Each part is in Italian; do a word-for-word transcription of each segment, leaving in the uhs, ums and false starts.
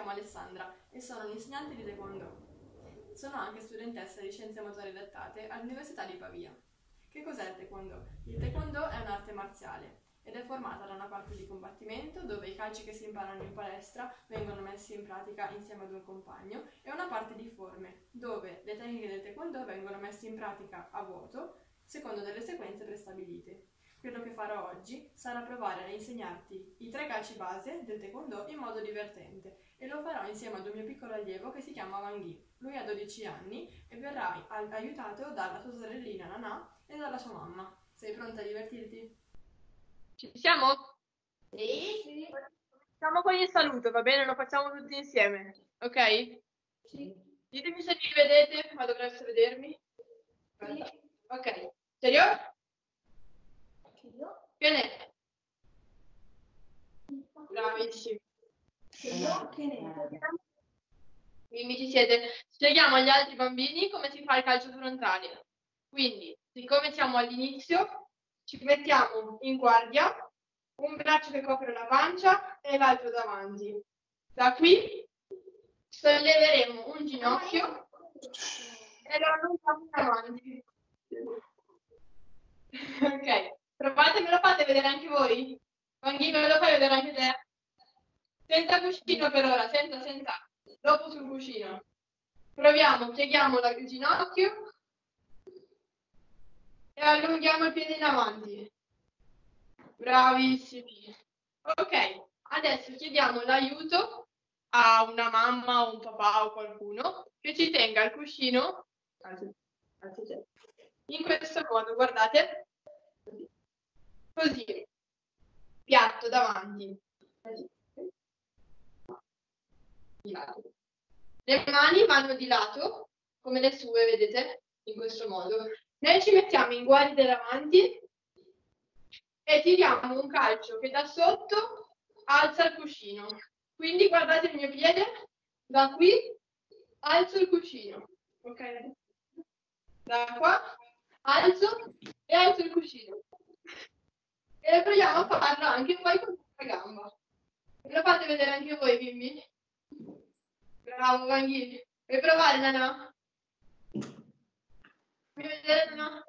chiamo Alessandra e sono un'insegnante di Taekwondo. Sono anche studentessa di Scienze Motorie Adattate all'Università di Pavia. Che cos'è il Taekwondo? Il Taekwondo è un'arte marziale ed è formata da una parte di combattimento, dove i calci che si imparano in palestra vengono messi in pratica insieme ad un compagno, e una parte di forme, dove le tecniche del Taekwondo vengono messe in pratica a vuoto, secondo delle sequenze prestabilite. Quello che farò oggi sarà provare a insegnarti i tre calci base del Taekwondo in modo divertente, e lo farò insieme ad un mio piccolo allievo che si chiama Wang Yi. Lui ha dodici anni e verrà aiutato dalla sua sorellina Nana e dalla sua mamma. Sei pronta a divertirti? Ci siamo? Sì, sì. Facciamo con il saluto, va bene? Lo facciamo tutti insieme, ok? Sì. Ditemi se mi vedete, ma dovreste vedermi. Sì. Ok, serio? Serio? Bene. Bravissimi. Serio? Che ne? Quindi ci siete. Spieghiamo agli altri bambini come si fa il calcio frontale. Quindi, siccome siamo all'inizio, ci mettiamo in guardia, un braccio che copre la pancia e l'altro davanti. Da qui solleveremo un ginocchio e lo allunghiamo in avanti. Ok, provate, me lo fate vedere anche voi? Wanghi, me lo fai vedere anche te? Senza cuscino per ora, senza, senza. Dopo sul cuscino. Proviamo, pieghiamo il ginocchio e allunghiamo il piede in avanti. Bravissimi. Ok, adesso chiediamo l'aiuto a una mamma o un papà o qualcuno che ci tenga il cuscino in questo modo, guardate. Così. Piatto davanti. Di lato. Le mani vanno di lato, come le sue, vedete? In questo modo. Noi ci mettiamo in guardia davanti e tiriamo un calcio che da sotto alza il cuscino. Quindi guardate il mio piede, da qui alzo il cuscino. Ok? Da qua alzo e alzo il cuscino. E proviamo a farlo anche poi con la gamba. Me lo fate vedere anche voi, bimbi? Bravo, Wanghi. Vuoi provare, Nana? Vuoi vedere, Nana?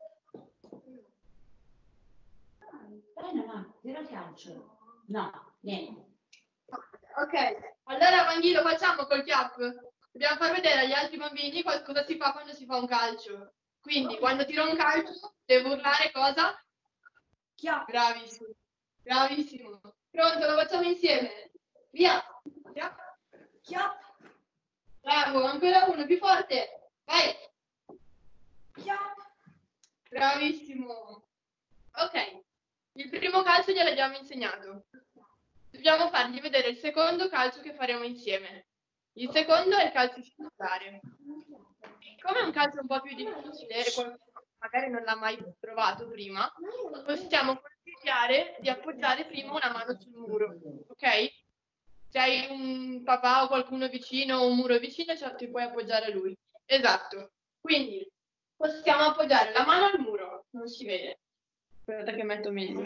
Dai, Nana, tira il calcio. No, niente. Ok, allora Wanghi lo facciamo col chiap. Dobbiamo far vedere agli altri bambini cosa si fa quando si fa un calcio. Quindi, quando tiro un calcio, devo urlare cosa? Chiap. Bravissimo. Bravissimo. Pronto, lo facciamo insieme. Via. Chiap. Chiap. Bravo, ancora uno, più forte. Vai. Chiap. Bravissimo. Ok, il primo calcio gliel'abbiamo insegnato. Dobbiamo fargli vedere il secondo calcio che faremo insieme. Il secondo è il calcio circolare. Come è un calcio un po' più difficile e qualcuno magari non l'ha mai provato prima, possiamo consigliare di appoggiare prima una mano sul muro, ok? Se hai un papà o qualcuno vicino o un muro vicino, cioè ti puoi appoggiare a lui. Esatto. Quindi possiamo appoggiare la mano al muro, non si vede. Aspetta che metto meglio.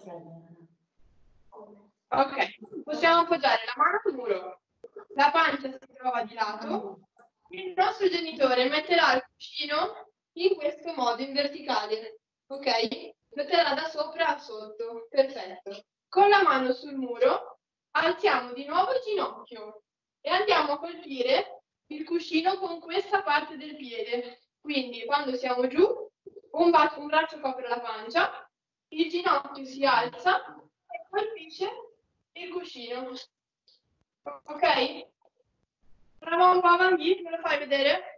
Ok, possiamo appoggiare la mano al muro, la pancia si trova di lato, il nostro genitore metterà il cuscino in questo modo, in verticale, ok? Lo terrà da sopra a sotto, perfetto. Con la mano sul muro alziamo di nuovo il ginocchio e andiamo a colpire il cuscino con questa parte del piede. Quindi quando siamo giù, un, un braccio copre la pancia, il ginocchio si alza e colpisce il cuscino. Ok? Prova un po' avanti, me lo fai vedere?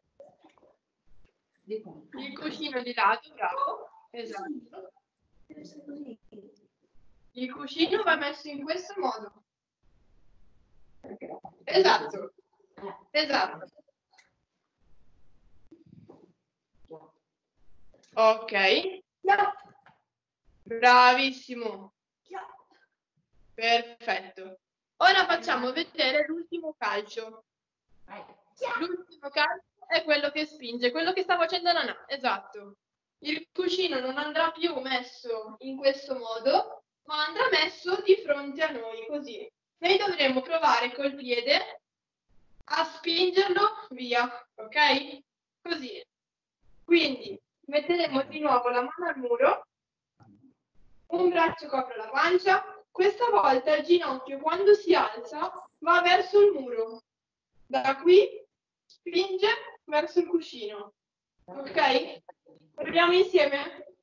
Il cuscino di lato, bravo. Esatto. Il cuscino va messo in questo modo. Esatto. Esatto. Ok. Bravissimo. Perfetto. Ora facciamo vedere l'ultimo calcio. L'ultimo calcio è quello che spinge, quello che sta facendo Nana. Esatto. Il cuscino non andrà più messo in questo modo, ma andrà messo di fronte a noi, così. Noi dovremo provare col piede a spingerlo via, ok? Così. Quindi metteremo di nuovo la mano al muro, un braccio copre la pancia, questa volta il ginocchio quando si alza va verso il muro, da qui spinge verso il cuscino, ok? Proviamo insieme?